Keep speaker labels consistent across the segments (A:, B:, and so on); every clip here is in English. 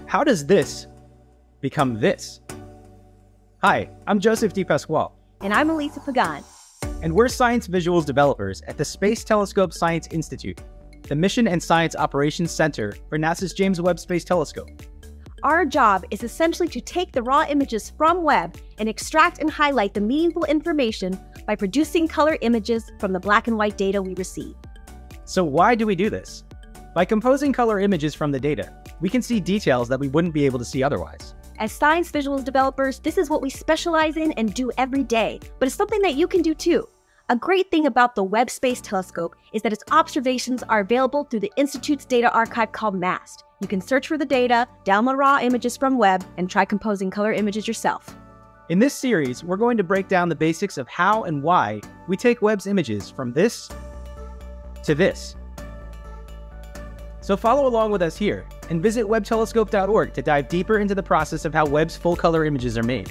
A: How does this become this? Hi, I'm Joseph DePasquale.
B: And I'm Alyssa Pagan.
A: And we're science visuals developers at the Space Telescope Science Institute, the Mission and Science Operations Center for NASA's James Webb Space Telescope.
B: Our job is essentially to take the raw images from Webb and extract and highlight the meaningful information by producing color images from the black and white data we receive.
A: So why do we do this? By composing color images from the data, we can see details that we wouldn't be able to see otherwise.
B: As science visuals developers, this is what we specialize in and do every day, but it's something that you can do too. A great thing about the Webb Space Telescope is that its observations are available through the Institute's data archive called MAST. You can search for the data, download raw images from Webb, and try composing color images yourself.
A: In this series, we're going to break down the basics of how and why we take Webb's images from this to this. So follow along with us here and visit webbtelescope.org to dive deeper into the process of how Webb's full color images are made.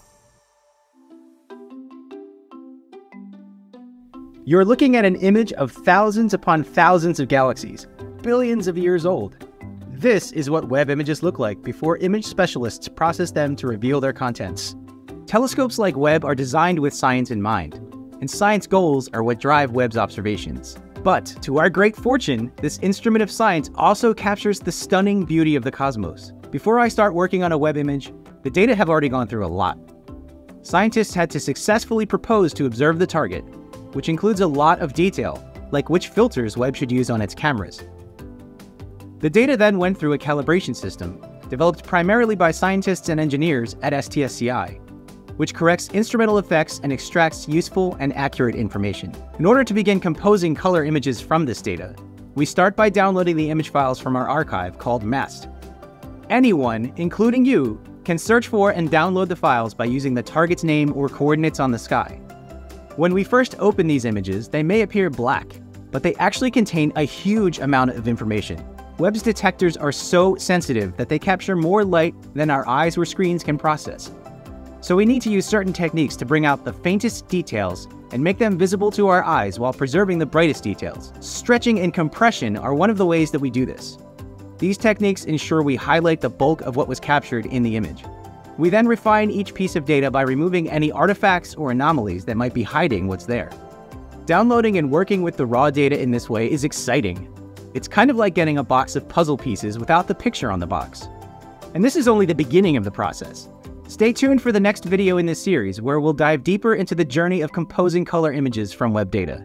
A: You're looking at an image of thousands upon thousands of galaxies, billions of years old. This is what Webb images look like before image specialists process them to reveal their contents. Telescopes like Webb are designed with science in mind, and science goals are what drive Webb's observations. But, to our great fortune, this instrument of science also captures the stunning beauty of the cosmos. Before I start working on a Webb image, the data have already gone through a lot. Scientists had to successfully propose to observe the target, which includes a lot of detail, like which filters Webb should use on its cameras. The data then went through a calibration system, developed primarily by scientists and engineers at STScI, which corrects instrumental effects and extracts useful and accurate information. In order to begin composing color images from this data, we start by downloading the image files from our archive called MAST. Anyone, including you, can search for and download the files by using the target's name or coordinates on the sky. When we first open these images, they may appear black, but they actually contain a huge amount of information. Webb's detectors are so sensitive that they capture more light than our eyes or screens can process. So we need to use certain techniques to bring out the faintest details and make them visible to our eyes while preserving the brightest details. Stretching and compression are one of the ways that we do this. These techniques ensure we highlight the bulk of what was captured in the image. We then refine each piece of data by removing any artifacts or anomalies that might be hiding what's there. Downloading and working with the raw data in this way is exciting. It's kind of like getting a box of puzzle pieces without the picture on the box. And this is only the beginning of the process. Stay tuned for the next video in this series where we'll dive deeper into the journey of composing color images from Webb data.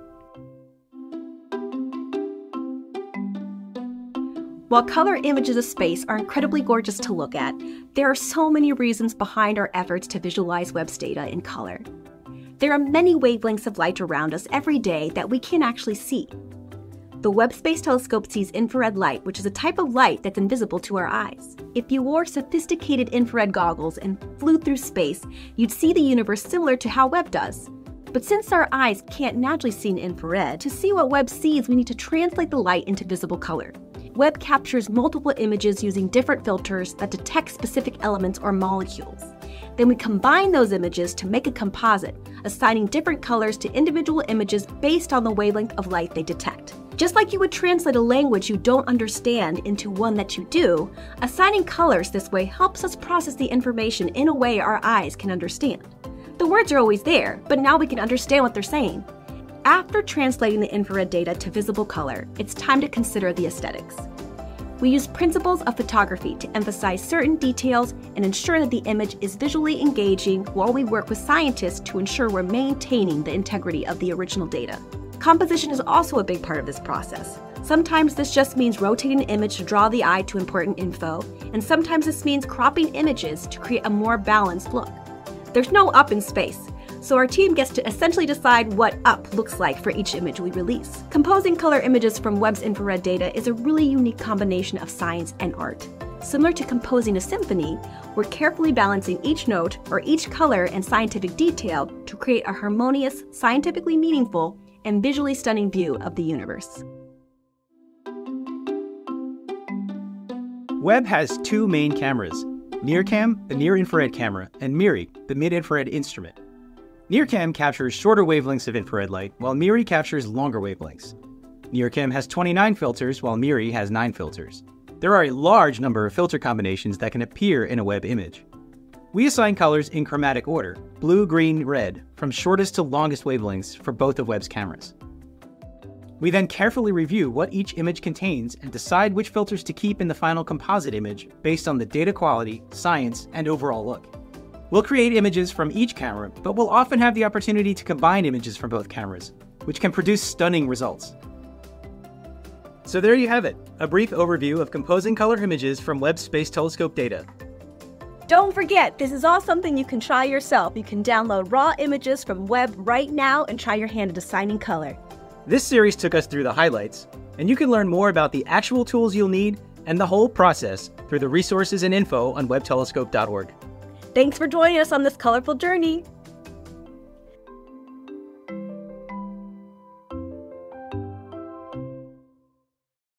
B: While color images of space are incredibly gorgeous to look at, there are so many reasons behind our efforts to visualize Webb's data in color. There are many wavelengths of light around us every day that we can't actually see. The Webb Space Telescope sees infrared light, which is a type of light that's invisible to our eyes. If you wore sophisticated infrared goggles and flew through space, you'd see the universe similar to how Webb does. But since our eyes can't naturally see in infrared, to see what Webb sees, we need to translate the light into visible color. Webb captures multiple images using different filters that detect specific elements or molecules. Then we combine those images to make a composite, assigning different colors to individual images based on the wavelength of light they detect. Just like you would translate a language you don't understand into one that you do, assigning colors this way helps us process the information in a way our eyes can understand. The words are always there, but now we can understand what they're saying. After translating the infrared data to visible color, it's time to consider the aesthetics. We use principles of photography to emphasize certain details and ensure that the image is visually engaging while we work with scientists to ensure we're maintaining the integrity of the original data. Composition is also a big part of this process. Sometimes this just means rotating an image to draw the eye to important info, and sometimes this means cropping images to create a more balanced look. There's no up in space, so our team gets to essentially decide what up looks like for each image we release. Composing color images from Webb's infrared data is a really unique combination of science and art. Similar to composing a symphony, we're carefully balancing each note or each color and scientific detail to create a harmonious, scientifically meaningful, and visually stunning view of the universe.
A: Webb has two main cameras, NIRCam, the near-infrared camera, and MIRI, the mid-infrared instrument. NIRCam captures shorter wavelengths of infrared light, while MIRI captures longer wavelengths. NIRCam has 29 filters, while MIRI has 9 filters. There are a large number of filter combinations that can appear in a Webb image. We assign colors in chromatic order, blue, green, red, from shortest to longest wavelengths for both of Webb's cameras. We then carefully review what each image contains and decide which filters to keep in the final composite image based on the data quality, science, and overall look. We'll create images from each camera, but we'll often have the opportunity to combine images from both cameras, which can produce stunning results. So there you have it, a brief overview of composing color images from Webb Space Telescope data.
B: Don't forget, this is all something you can try yourself. You can download raw images from Webb right now and try your hand at assigning color.
A: This series took us through the highlights, and you can learn more about the actual tools you'll need and the whole process through the resources and info on webbtelescope.org.
B: Thanks for joining us on this colorful journey.